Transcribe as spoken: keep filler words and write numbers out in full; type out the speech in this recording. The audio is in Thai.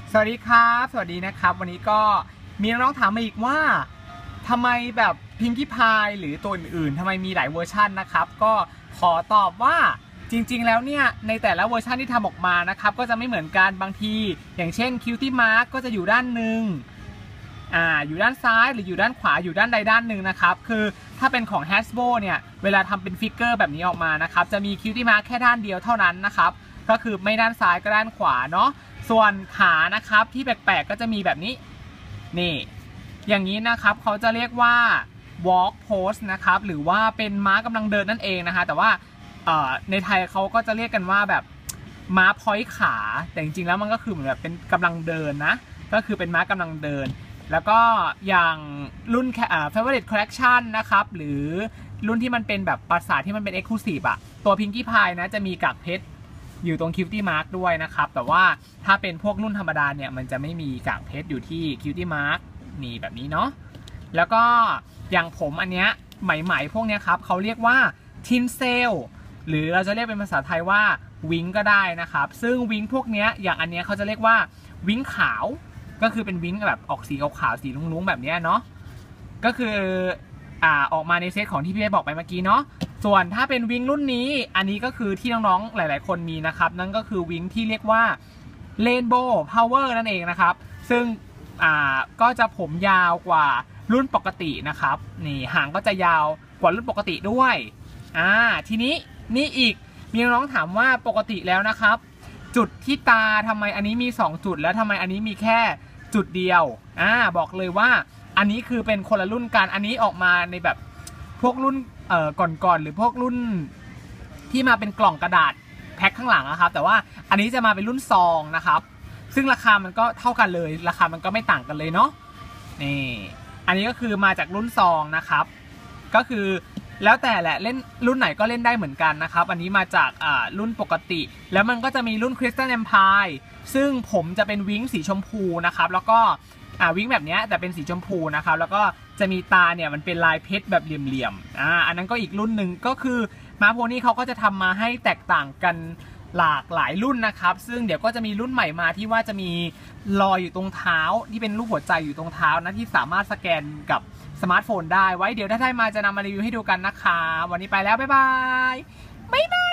สวัสดีครับสวัสดีนะครับวันนี้ก็มีน้องๆถามมาอีกว่าทำไมแบบพิงกี้พายหรือตัวอื่นๆทำไมมีหลายเวอร์ชันนะครับก็ขอตอบว่าจริงๆแล้วเนี่ยในแต่ละเวอร์ชันที่ทำออกมานะครับก็จะไม่เหมือนกันบางทีอย่างเช่นคิวตี้มาร์กก็จะอยู่ด้านหนึ่งอ่าอยู่ด้านซ้ายหรืออยู่ด้านขวาอยู่ด้านใดด้านหนึ่งนะครับคือถ้าเป็นของ Hasbro เนี่ยเวลาทำเป็นฟิกเกอร์แบบนี้ออกมานะครับจะมีคิวตี้มาร์กแค่ด้านเดียวเท่านั้นนะครับก็คือไม่ด้านซ้ายก็ด้านขวาเนาะส่วนขานะครับที่แปลกๆก็จะมีแบบนี้นี่อย่างนี้นะครับเขาจะเรียกว่า walk pose นะครับหรือว่าเป็นม้ากำลังเดินนั่นเองนะคะแต่ว่าในไทยเขาก็จะเรียกกันว่าแบบม้าพอยต์ขาแต่จริงๆแล้วมันก็คือเหมือนแบบเป็นกำลังเดินนะก็คือเป็นม้ากำลังเดินแล้วก็อย่างรุ่น favorite collection นะครับหรือรุ่นที่มันเป็นแบบปราสาทที่มันเป็น exclusive อะตัว Pinkie Pie นะจะมีกากเพชรอยู่ตรง Cutie Mark ด้วยนะครับแต่ว่าถ้าเป็นพวกรุ่นธรรมดาเนี่ยมันจะไม่มีกากเพชรอยู่ที่ Cutie Mark นี่แบบนี้เนาะแล้วก็อย่างผมอันเนี้ยใหม่ๆพวกเนี้ยครับเขาเรียกว่า Tinsel หรือเราจะเรียกเป็นภาษาไทยว่าวิงก็ได้นะครับซึ่งวิงพวกเนี้ยอย่างอันเนี้ยเขาจะเรียกว่าวิงขาวก็คือเป็นวิงแบบออกสีขาวๆสีลุ้งๆแบบนี้เนาะก็คืออ่าออกมาในเซตของที่พี่เอบอกไปเมื่อกี้เนาะส่วนถ้าเป็นวิงรุ่นนี้อันนี้ก็คือที่น้องๆหลายๆคนมีนะครับนั่นก็คือวิงที่เรียกว่า Rainbow Power นั่นเองนะครับซึ่งอ่าก็จะผมยาวกว่ารุ่นปกตินะครับนี่หางก็จะยาวกว่ารุ่นปกติด้วยอ่าทีนี้นี่อีกมีน้องๆถามว่าปกติแล้วนะครับจุดที่ตาทำไมอันนี้มีสองจุดแล้วทำไมอันนี้มีแค่จุดเดียวอ่าบอกเลยว่าอันนี้คือเป็นคนละรุ่นกันอันนี้ออกมาในแบบพวกรุ่นเอ่อก่อนๆหรือพวกรุ่นที่มาเป็นกล่องกระดาษแพ็คข้างหลังนะครับแต่ว่าอันนี้จะมาเป็นรุ่นซองนะครับซึ่งราคามันก็เท่ากันเลยราคามันก็ไม่ต่างกันเลยเนาะนี่อันนี้ก็คือมาจากรุ่นซองนะครับก็คือแล้วแต่แหละเล่นรุ่นไหนก็เล่นได้เหมือนกันนะครับอันนี้มาจากอ่ารุ่นปกติแล้วมันก็จะมีรุ่น Crystal Empire ซึ่งผมจะเป็นวิงสีชมพูนะครับแล้วก็อ่าวิงแบบนี้แต่เป็นสีชมพูนะครับแล้วก็จะมีตาเนี่ยมันเป็นลายเพชรแบบเหลี่ยมๆอ่าอันนั้นก็อีกรุ่นหนึ่งก็คือม้าโพนี่เขาก็จะทำมาให้แตกต่างกันหลากหลายรุ่นนะครับซึ่งเดี๋ยวก็จะมีรุ่นใหม่มาที่ว่าจะมีรอยอยู่ตรงเท้าที่เป็นรูปหัวใจอยู่ตรงเท้านะที่สามารถสแกนกับสมาร์ทโฟนได้ไว้เดี๋ยวถ้าได้มาจะนำมารีวิวให้ดูกันนะคะวันนี้ไปแล้วบ๊ายบายบ๊ายบาย